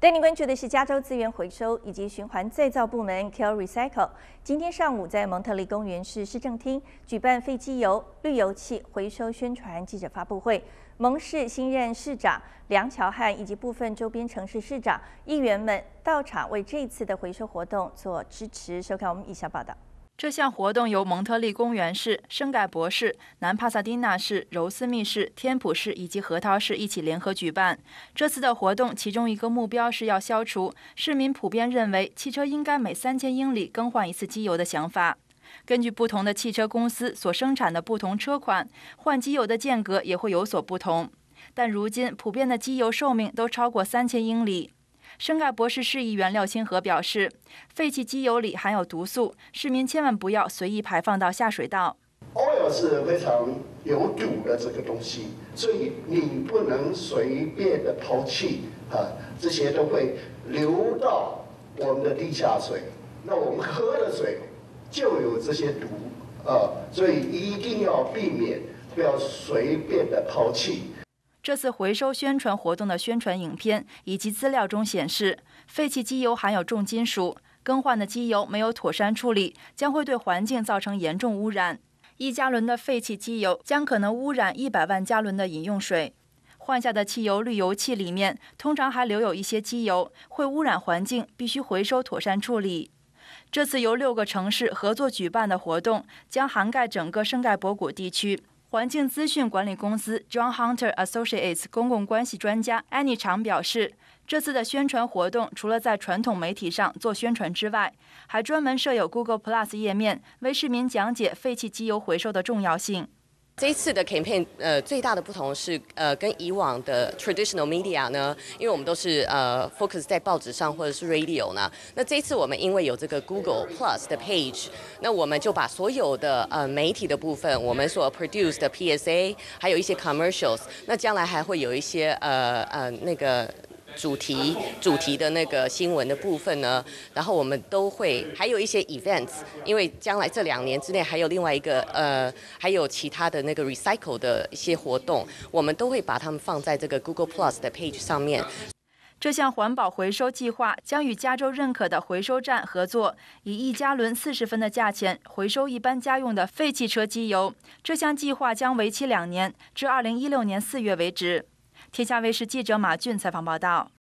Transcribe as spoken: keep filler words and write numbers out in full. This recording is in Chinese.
带您关注的是加州资源回收以及循环再造部门 Kell Recycle。今天上午在蒙特利公园市市政厅举办废机油、绿油气回收宣传记者发布会。蒙市新任市长梁乔汉以及部分周边城市市长、议员们到场为这次的回收活动做支持。收看我们以下报道。 这项活动由蒙特利公园市、圣盖博市、南帕萨丁纳市、柔斯密市、天普市以及核桃市一起联合举办。这次的活动，其中一个目标是要消除市民普遍认为汽车应该每三千英里更换一次机油的想法。根据不同的汽车公司所生产的不同车款，换机油的间隔也会有所不同。但如今普遍的机油寿命都超过三千英里。圣盖博士市议员廖清和表示，废弃机油里含有毒素，市民千万不要随意排放到下水道。 oil 是非常有毒的这个东西，所以你不能随便的抛弃啊，这些都会流到我们的地下水，那我们喝的水就有这些毒啊，所以一定要避免，不要随便的抛弃。 这次回收宣传活动的宣传影片以及资料中显示，废弃机油含有重金属，更换的机油没有妥善处理，将会对环境造成严重污染。一加仑的废弃机油将可能污染一百万加仑的饮用水。换下的汽油滤油器里面通常还留有一些机油，会污染环境，必须回收妥善处理。这次由六个城市合作举办的活动，将涵盖整个圣盖博谷地区。环境资讯管理公司 John Hunter Associates 公共关系专家安妮常表示，这次的宣传活动除了在传统媒体上做宣传之外，还专门设有 Google Plus 页面，为市民讲解废弃机油回收的重要性。 这一次的 campaign 呃最大的不同是呃跟以往的 traditional media 呢，因为我们都是呃 focus 在报纸上或者是 radio 呢，那这一次我们因为有这个 Google Plus 的 page， 那我们就把所有的呃媒体的部分，我们所 produce 的 P S A， 还有一些 commercials， 那将来还会有一些呃呃那个。主题主题的那个新闻的部分呢，然后我们都会还有一些 events， 因为将来这两年之内还有另外一个呃，还有其他的那个 recycle 的一些活动，我们都会把它们放在这个 Google Plus 的 page 上面。 这项环保回收计划将与加州认可的回收站合作，以一加仑四十分的价钱回收一般家用的废汽车机油。这项计划将为期两年，至二零一六年四月为止。天下卫视记者马俊采访报道。